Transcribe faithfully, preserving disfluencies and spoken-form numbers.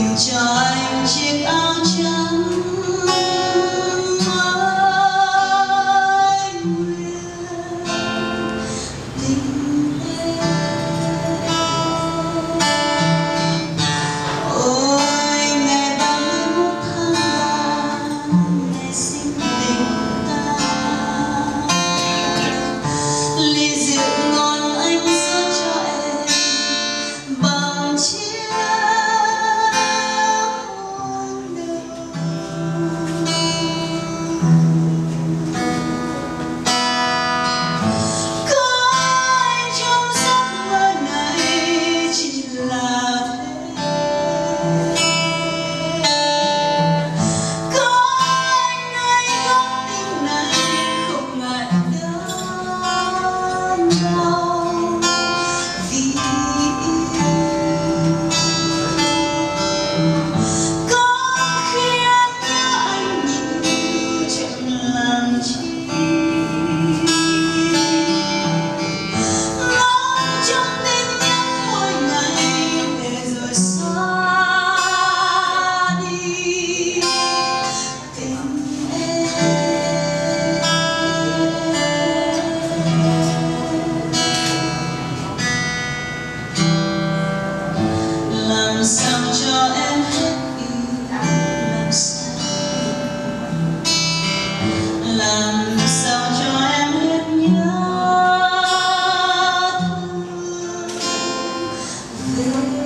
cho anh chiếc áo trắng mãi nguyện tình em. Ôi ngày ba mươi mốt tháng ba, ngày sinh tình ta, ly rượu ngon anh rót cho em bằng chiếc làm sao cho em hết yêu, làm sao làm sao cho em hết nhớ thương.